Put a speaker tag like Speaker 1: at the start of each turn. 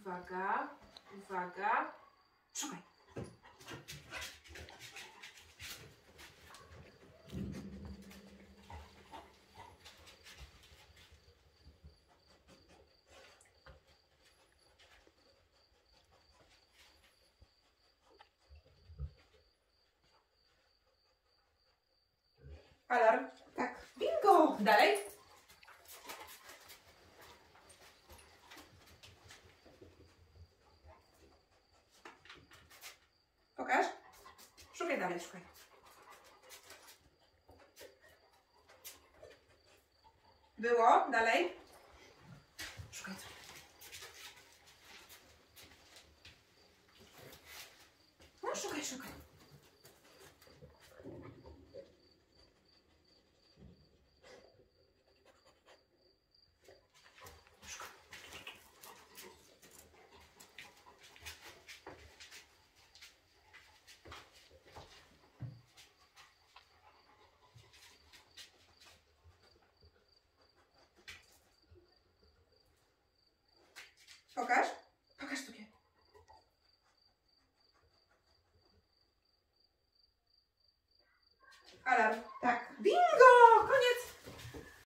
Speaker 1: Uwaga, uwaga. Szukaj. Alarm.
Speaker 2: Tak.
Speaker 1: Bingo! Dalej. Pokaż. Szukaj dalej, szukaj. Było? Dalej. Szukaj. No, szukaj, szukaj. Pokaż. Pokaż sobie. Alarm.
Speaker 2: Tak.
Speaker 1: Bingo!